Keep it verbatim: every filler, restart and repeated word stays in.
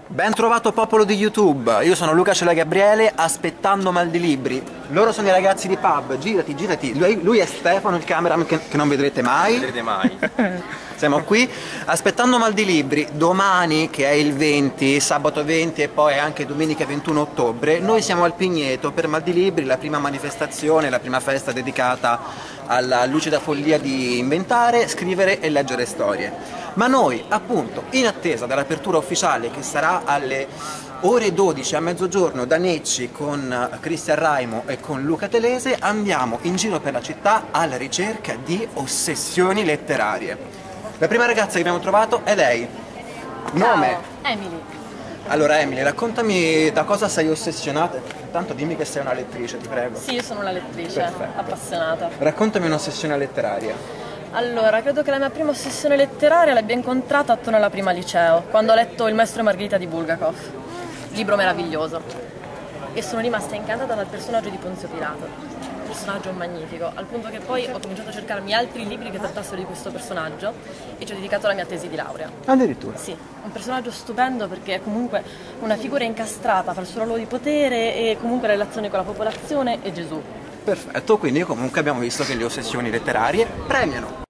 Ben trovato popolo di YouTube, io sono Luca Cela Gabriele, aspettando mal di libri. Loro sono i ragazzi di Pub, girati, girati. Lui, lui è Stefano, il cameraman che, che non vedrete mai. Non vedrete mai. Siamo qui, aspettando mal di libri. Domani, che è il venti, sabato venti e poi anche domenica ventuno ottobre, noi siamo al Pigneto per Mal di Libri, la prima manifestazione, la prima festa dedicata alla lucida follia di inventare, scrivere e leggere storie. Ma noi, appunto, in attesa dell'apertura ufficiale che sarà alle ore dodici a mezzogiorno da Necci con Cristian Raimo e con Luca Telese, andiamo in giro per la città alla ricerca di ossessioni letterarie. La prima ragazza che abbiamo trovato è lei. Nome? Ciao, Emily. Allora Emily, raccontami da cosa sei ossessionata. Intanto dimmi che sei una lettrice, ti prego. Sì, io sono una lettrice, Perfetto. appassionata. Raccontami un'ossessione letteraria. Allora, credo che la mia prima ossessione letteraria l'abbia incontrata attorno alla prima liceo, quando ho letto Il Maestro e Margherita di Bulgakov. Libro meraviglioso. E sono rimasta incantata dal personaggio di Ponzio Pilato. Personaggio magnifico, al punto che poi ho cominciato a cercarmi altri libri che trattassero di questo personaggio e ci ho dedicato la mia tesi di laurea. Addirittura? Sì, un personaggio stupendo perché è comunque una figura incastrata fra il suo ruolo di potere e comunque la relazione con la popolazione e Gesù. Perfetto, quindi comunque abbiamo visto che le ossessioni letterarie premiano.